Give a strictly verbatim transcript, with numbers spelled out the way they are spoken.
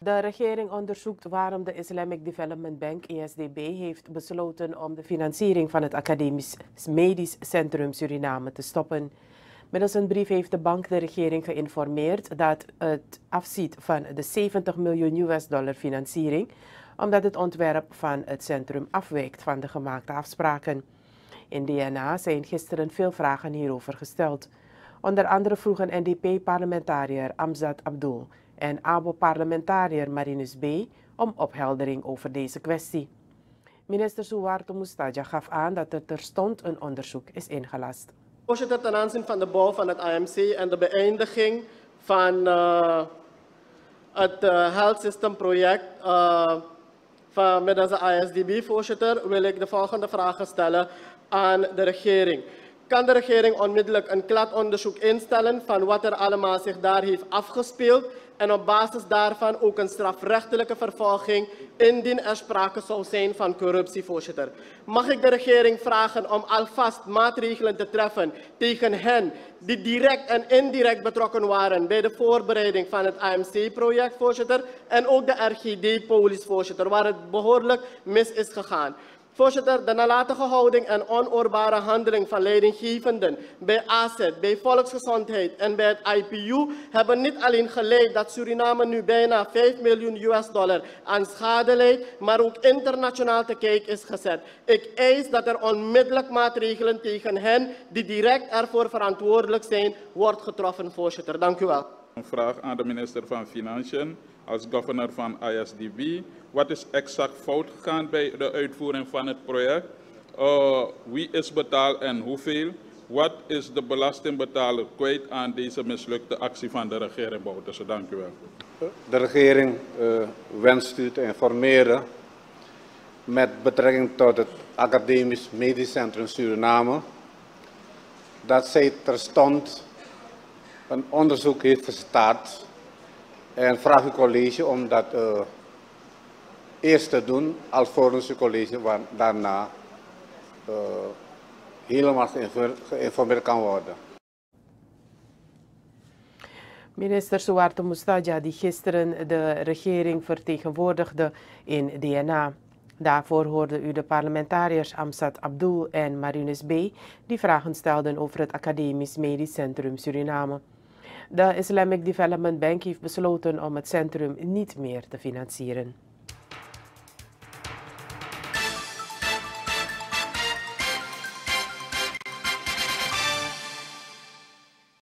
De regering onderzoekt waarom de Islamic Development Bank, I S D B, heeft besloten om de financiering van het Academisch Medisch Centrum Suriname te stoppen. Middels een brief heeft de bank de regering geïnformeerd dat het afziet van de zeventig miljoen U S dollar financiering, omdat het ontwerp van het centrum afwijkt van de gemaakte afspraken. In D N A zijn gisteren veel vragen hierover gesteld. Onder andere vroegen N D P-parlementariër Amzat Abdul en A B O-parlementariër Marinus B. om opheldering over deze kwestie. Minister Suharto Moestaja gaf aan dat er terstond een onderzoek is ingelast. Voorzitter, ten aanzien van de bouw van het I M C en de beëindiging van uh, het uh, Health System project uh, van middels de I S D B, voorzitter, wil ik de volgende vragen stellen aan de regering. Kan de regering onmiddellijk een kladonderzoek instellen van wat er allemaal zich daar heeft afgespeeld en op basis daarvan ook een strafrechtelijke vervolging indien er sprake zou zijn van corruptie, voorzitter? Mag ik de regering vragen om alvast maatregelen te treffen tegen hen die direct en indirect betrokken waren bij de voorbereiding van het I M C-project, voorzitter, en ook de R G D-polis, voorzitter, waar het behoorlijk mis is gegaan? Voorzitter, de nalatige houding en onoorbare handeling van leidinggevenden bij A Z E D, bij Volksgezondheid en bij het I P U hebben niet alleen geleid dat Suriname nu bijna vijf miljoen U S dollar aan schade leidt, maar ook internationaal te kijk is gezet. Ik eis dat er onmiddellijk maatregelen tegen hen die direct ervoor verantwoordelijk zijn, wordt getroffen, voorzitter. Dank u wel. Een vraag aan de minister van Financiën als governor van I S D B. Wat is exact fout gegaan bij de uitvoering van het project? Uh, wie is betaald en hoeveel? Wat is de belastingbetaler kwijt aan deze mislukte actie van de regering Bouterse? Dank u wel. De regering uh, wenst u te informeren met betrekking tot het Academisch Medisch Centrum Suriname dat zij terstond een onderzoek heeft gestart en vraag uw college om dat uh, eerst te doen, alvorens uw college waar, daarna uh, helemaal geïnformeerd kan worden. Minister Suharto Moestaja, die gisteren de regering vertegenwoordigde in D N A. Daarvoor hoorde u de parlementariërs Amzat Abdul en Marinus B. die vragen stelden over het Academisch Medisch Centrum Suriname. De Islamic Development Bank heeft besloten om het centrum niet meer te financieren.